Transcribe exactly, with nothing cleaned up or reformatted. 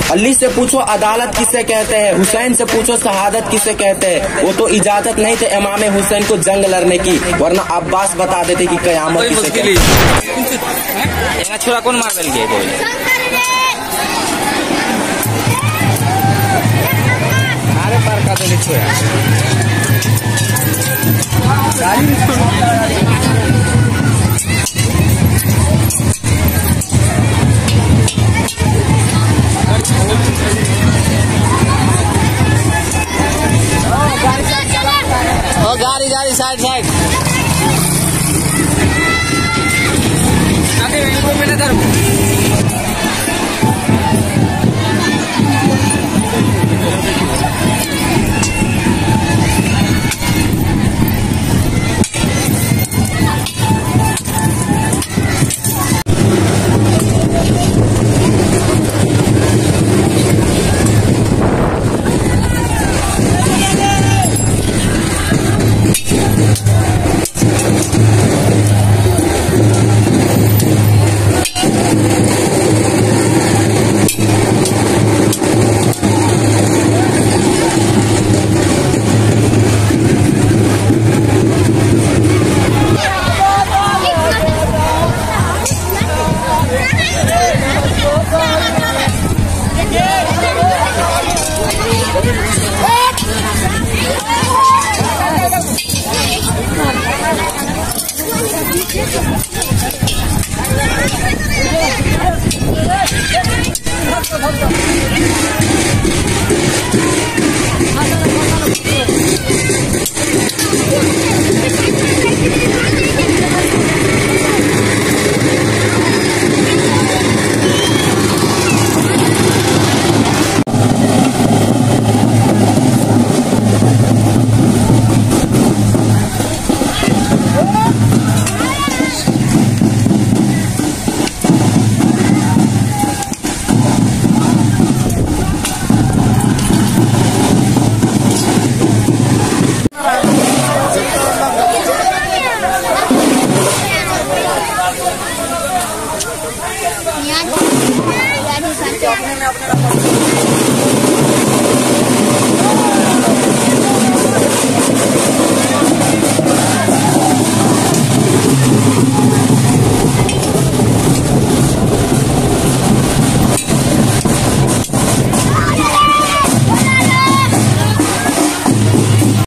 अली से पूछो अदालत किसे कहते हैं, हुसैन से पूछो शहादत किसे कहते हैं। वो तो इजाजत नहीं थे इमाम हुसैन को जंग लड़ने की, वरना अब्बास बता देते कि कयामत किसे कहते हैं। छोरा कौन मार गए अरे पार का देने छोरा गाड़ी गाड़ी साइड साइड अपने में अपने